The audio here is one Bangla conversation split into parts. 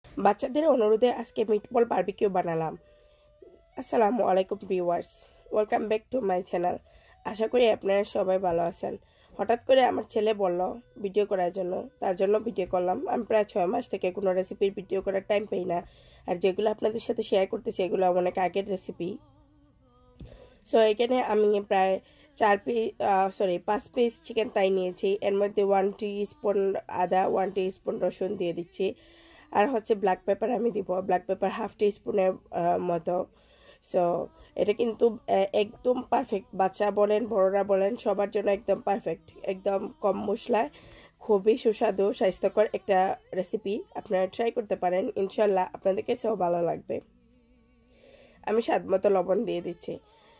বাচ্চাদের অনুরোধে আজকে মিটবল বারবিকিউ বানালাম। আসসালামু আলাইকুম viewers, welcome back to my channel. আশা করি আপনারা সবাই ভালো আছেন। হঠাৎ করে আমার ছেলে বলল ভিডিও করার জন্য, তার জন্য ভিডিও করলাম। আমি প্রায় 6 মাস থেকে কোনো রেসিপির ভিডিও করার টাইম পাই না, আর যেগুলো আপনাদের সাথে শেয়ার করতেছি এগুলো অনেক আগের রেসিপি। সো এখানে আমি প্রায় 5 পিস চিকেন তাই নিয়েছি। এর মধ্যে 1 টি স্পুন আদা, 1 টি স্পুন রসুন দিয়ে দিচ্ছি। আর হচ্ছে ব্ল্যাক পেপার আমি দিব, ব্ল্যাক পেপার হাফ টি স্পুনের মতো। সো এটা কিন্তু একদম পারফেক্ট, বাচ্চা বলেন বড়রা বলেন সবার জন্য একদম পারফেক্ট, একদম কম মশলায় খুবই সুস্বাদু স্বাস্থ্যকর একটা রেসিপি। আপনারা ট্রাই করতে পারেন, ইনশাল্লাহ আপনাদের কাছেও ভালো লাগবে। আমি স্বাদ মতো লবণ দিয়ে দিচ্ছি।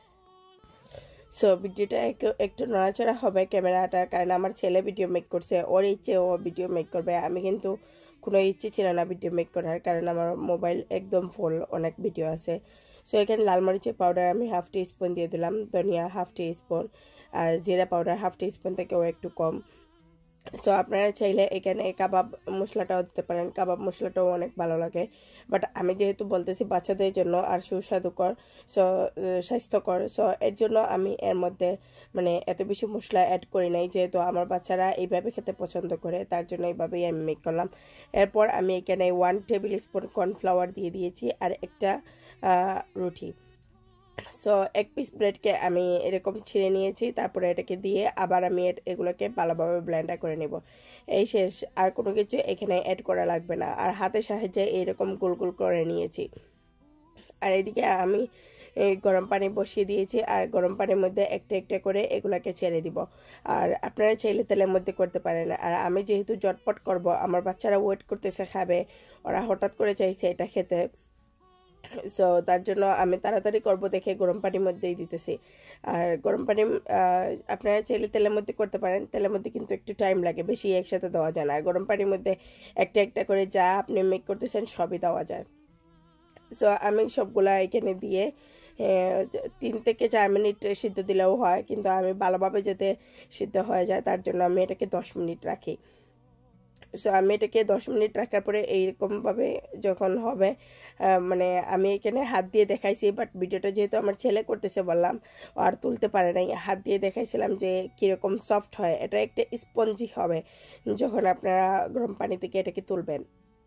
সো ভিডিওটা একটু নড়াচড়া হবে ক্যামেরাটা, কারণ আমার ছেলে ভিডিও মেক করছে, ওর ইচ্ছে ও ভিডিও মেক করবে। আমি কিন্তু কোনো ইচ্ছে ছিল না ভিডিও মেক করার, কারণ আমার মোবাইল একদম ফুল, অনেক ভিডিও আছে। সো এখানে লাল মরিচের পাউডার আমি হাফ টি স্পুন দিয়ে দিলাম, ধনিয়া হাফ টি স্পুন, আর জিরা পাউডার হাফ টি স্পুন থেকেও একটু কম। সো আপনারা চাইলে এখানে কাবাব মশলাটাও দিতে পারেন, কাবাব মশলাটাও অনেক ভালো লাগে। বাট আমি যেহেতু বলতেছি বাচ্চাদের জন্য আর সুস্বাদুকর, সো স্বাস্থ্যকর, সো এর জন্য আমি এর মধ্যে মানে এত বেশি মশলা অ্যাড করি নাই, যেহেতু আমার বাচ্চারা এইভাবে খেতে পছন্দ করে, তার জন্য এইভাবেই আমি মেক করলাম। এরপর আমি এখানে 1 টেবিল স্পুন কর্নফ্লাওয়ার দিয়ে দিয়েছি আর একটা রুটি। সো 1 পিস ব্রেডকে আমি এরকম ছিঁড়ে নিয়েছি, তারপরে এটাকে দিয়ে আবার আমি এগুলোকে ভালোভাবে ব্লেন্ডার করে নেব। এই শেষ, আর কোনো কিছু এখানে অ্যাড করা লাগবে না। আর হাতের সাহায্যে এইরকম গোল গোল করে নিয়েছি। আর এদিকে আমি এই গরম পানি বসিয়ে দিয়েছি, আর গরম পানির মধ্যে একটা একটা করে এগুলাকে ছেড়ে দিব। আর আপনারা চাইলে তেলের মধ্যে করতে পারেন। আর আমি যেহেতু জটপট করব, আমার বাচ্চারা ওয়েট করতেছে খাবে, ওরা হঠাৎ করে চাইছে এটা খেতে, সো তার জন্য আমি তাড়াতাড়ি করব দেখে গরম পানির মধ্যেই দিতেছি। আর গরম পানি আপনারা চাইলে তেলের মধ্যে করতে পারেন, তেলের মধ্যে কিন্তু একটু টাইম লাগে, বেশি একসাথে দেওয়া যায় না। আর গরম পানির মধ্যে একটা একটা করে যা আপনি মেক করতেছেন সবই দেওয়া যায়। সো আমি সবগুলা এখানে দিয়ে 3 থেকে 4 মিনিট সিদ্ধ দিলেও হয়, কিন্তু আমি ভালোভাবে যাতে সিদ্ধ হয়ে যায় তার জন্য আমি এটাকে 10 মিনিট রাখি। সো আমি এটাকে 10 মিনিট রাখার পরে এইরকমভাবে যখন হবে, মানে আমি এখানে হাত দিয়ে দেখাইছি, বাট ভিডিওটা যেহেতু আমার ছেলে করতেছে বললাম, আর তুলতে পারে নাই, হাত দিয়ে দেখাইছিলাম যে কীরকম সফট হয়। এটা একটা স্পঞ্জি হবে যখন আপনারা গরম পানি থেকে এটাকে তুলবেন।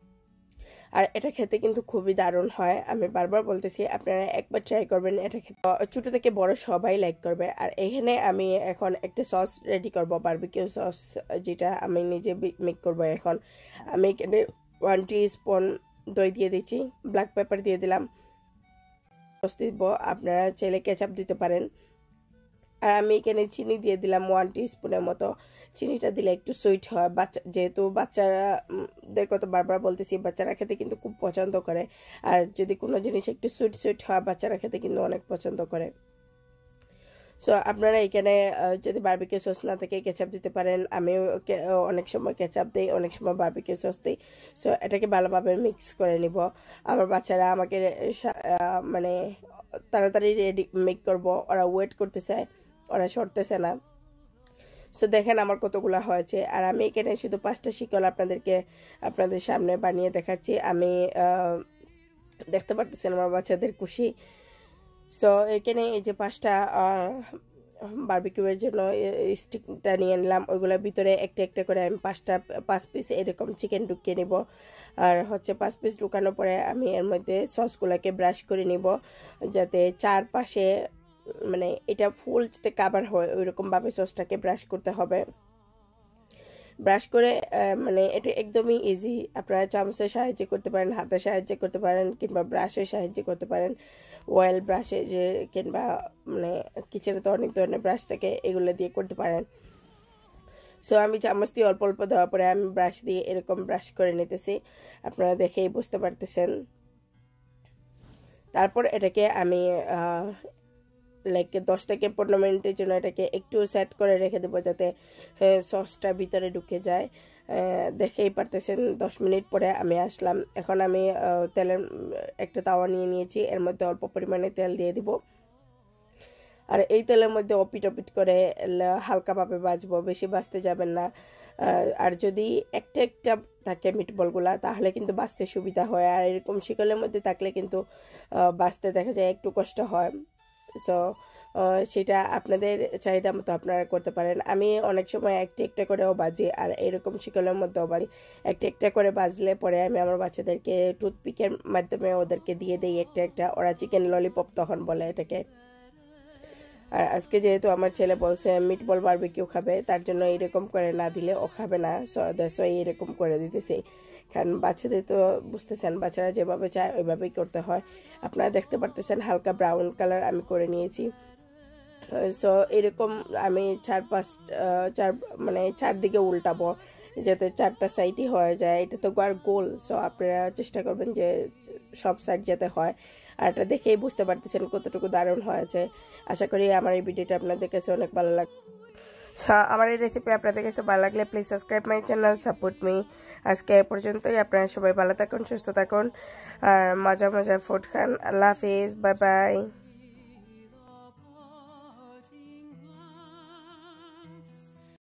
আর এটা খেতে কিন্তু খুবই দারুণ হয়, আমি বারবার বলতেছি আপনারা একবার ট্রাই করবেন। এটা খেতে ছোটো থেকে বড় সবাই লাইক করবে। আর এখানে আমি এখন একটা সস রেডি করব, বারবিকিউ সস, যেটা আমি নিজে মেক করব। এখন আমি এখানে 1 টি স্পুন দই দিয়ে দিচ্ছি, ব্ল্যাক পেপার দিয়ে দিলাম, সস দিব, আপনারা চাইলে কেচাপ দিতে পারেন। আর আমি এখানে চিনি দিয়ে দিলাম 1 টি স্পুনের মতো। চিনিটা দিলে একটু সুইট হয়, যেহেতু বাচ্চারাদের কত বারবার বলতেছি বাচ্চারা খেতে কিন্তু খুব পছন্দ করে। আর যদি কোনো জিনিস একটু সুইট সুইট হয় বাচ্চারা খেতে কিন্তু অনেক পছন্দ করে। সো আপনারা এখানে যদি বারবিকিউ সস না থাকে কেচাপ দিতে পারেন। আমিও অনেক সময় কেচাপ দিই, অনেক সময় বারবিকিউ সস দিই। সো এটাকে ভালোভাবে মিক্স করে নিব। আমার বাচ্চারা আমাকে মানে তাড়াতাড়ি রেডি মেক করব, ওরা ওয়েট করতেছে, ওরা সরতেছে না। সো দেখেন আমার কতগুলো হয়েছে। আর আমি এখানে শুধু 5টা শিকল আপনাদের সামনে বানিয়ে দেখাচ্ছি। আমি দেখতে পারতেছেন আমার বাচ্চাদের খুশি। সো এখানে এই যে 5টা বারবিকিউয়ের জন্য স্টিকটা নিয়ে নিলাম, ওইগুলোর ভিতরে একটা একটা করে আমি 5 পিস এরকম চিকেন ঢুকিয়ে নিব। আর হচ্ছে 5 পিস ঢুকানোর পরে আমি এর মধ্যে সসগুলোকে ব্রাশ করে নিব, যাতে চারপাশে মানে এটা ফুল যাতে কাভার হয় ওইরকমভাবে সসটাকে ব্রাশ করতে হবে। ব্রাশ করে মানে এটা একদমই ইজি, আপনারা চামচের সাহায্যে করতে পারেন, হাতের সাহায্যে করতে পারেন, কিংবা ব্রাশের সাহায্যে করতে পারেন, অয়েল ব্রাশে যে, কিংবা মানে কিচেনে তো অনেক ধরনের ব্রাশ থাকে, এগুলো দিয়ে করতে পারেন। সো আমি চামচ দিয়ে অল্প অল্প দেওয়ার পরে আমি ব্রাশ দিয়ে এরকম ব্রাশ করে নিতেছি, আপনারা দেখেই বুঝতে পারতেছেন। তারপর এটাকে আমি লাইক 10 থেকে 15 মিনিটের জন্য এটাকে একটু সেট করে রেখে দেবো, যাতে সসটা ভিতরে ঢুকে যায়। দেখেই পারতেছেন 10 মিনিট পরে আমি আসলাম। এখন আমি তেলের একটা তাওয়া নিয়ে নিয়েছি, এর মধ্যে অল্প পরিমাণে তেল দিয়ে দিব। আর এই তেলের মধ্যে অপিট অপিট করে হালকাভাবে ভাজবো, বেশি ভাজতে যাবেন না। আর যদি একটা একটা থাকে মিটবলগুলা তাহলে কিন্তু বাছতে সুবিধা হয়, আর এরকম শিকলের মধ্যে থাকলে কিন্তু বাছতে দেখা যায় একটু কষ্ট হয়। সো সেটা আপনাদের চাহিদা মতো আপনারা করতে পারেন। আমি অনেক সময় একটা একটা করেও বাজি, আর এরকম শিকলের মধ্যেও বাজি। একটা একটা করে বাজলে পরে আমি আমার বাচ্চাদেরকে টুথপিকের মাধ্যমে ওদেরকে দিয়ে দিই একটা একটা, ওরা চিকেন ললিপপ তখন বলে এটাকে। আর আজকে যেহেতু আমার ছেলে বলছে মিটবল বারবিকিউ খাবে, তার জন্য এরকম করে না দিলে ও খাবে না, সো দ্যাটস ওয়াই এরকম করে দিতেছি। কারণ বাচ্চাদের তো বুঝতেছেন, বাচ্চারা যেভাবে চায় ওইভাবেই করতে হয়। আপনারা দেখতে পারতেছেন হালকা ব্রাউন কালার আমি করে নিয়েছি। সো এরকম আমি চার মানে চারদিকে উল্টাবো যাতে চারটা সাইডই হয়ে যায়। এটা তো আর গোল, সো আপনারা চেষ্টা করবেন যে সব সাইড যাতে হয়। আর এটা দেখেই বুঝতে পারতেছেন কতটুকু দারুণ হয়েছে। আশা করি আমার এই ভিডিওটা আপনাদের কাছে অনেক ভালো লাগবে। আমার এই রেসিপি আপনাদের কাছে ভালো লাগলে please subscribe my channel, support me. আজকে এ পর্যন্তই। আপনারা সবাই ভালো থাকুন, সুস্থ থাকুন, আর মজা মজা ফুড খান। আল্লাহ হাফিজ, বাই বাই।